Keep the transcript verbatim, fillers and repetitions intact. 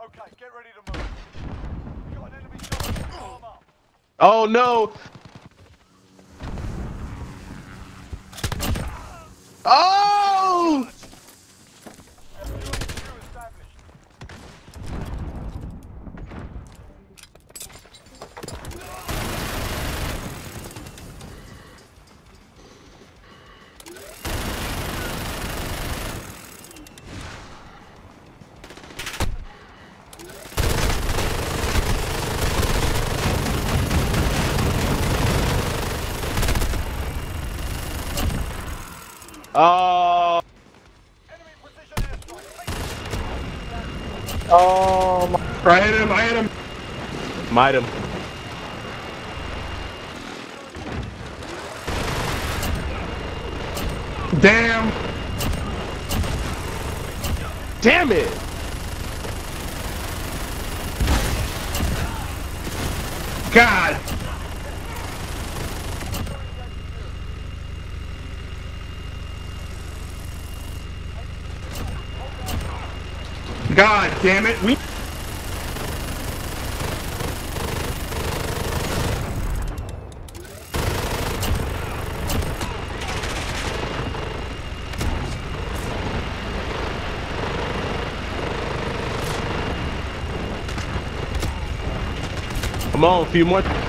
Okay, get ready to move. We got an enemy soldier. Arm up. Oh no! Oh! Oh! Oh my. I hit him, I hit him. Might him. Damn. Damn it! God. God damn it. We Come on, a few more.